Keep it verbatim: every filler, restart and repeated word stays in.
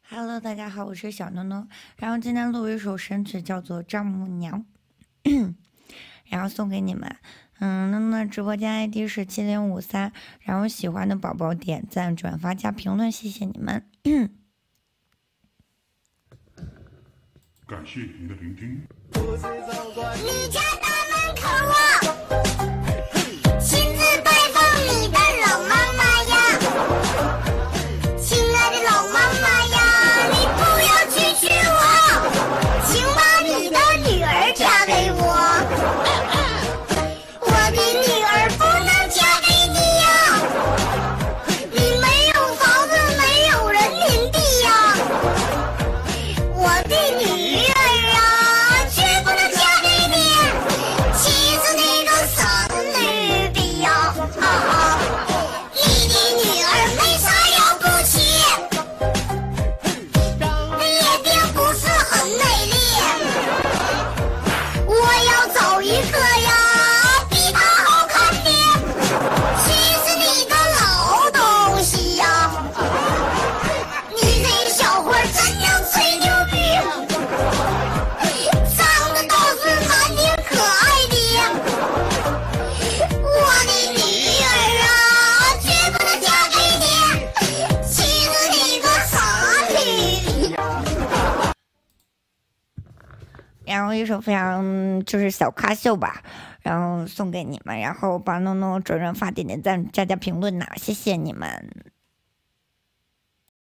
Hello， 大家好，我是小nono。然后今天录一首神曲，叫做《丈母娘》，然后送给你们。嗯，那么直播间 I D 是七零五三，然后喜欢的宝宝点赞、转发加评论，谢谢你们。 感谢您的聆听。 你家大门口啊，亲自拜访你的老妈妈呀，亲爱的老妈妈呀，你不要拒绝我，请把你的女儿嫁给我。我的女儿不能嫁给你呀，你没有房子，没有人领地呀，我的女儿啊，绝不能嫁给你，妻子那个孙女的呀，啊啊，你的女儿没啥了不起，也并不是很美丽，我要找一个呀比她好看的，妻子你个老东西呀，你这小伙真能吹牛逼，长得倒是蛮挺可爱的，我的女儿啊，绝不能嫁给你，妻子你个傻逼。 然后一首非常就是小咖秀吧，然后送给你们，然后帮nono转转发、点点赞、加加评论呐，谢谢你们。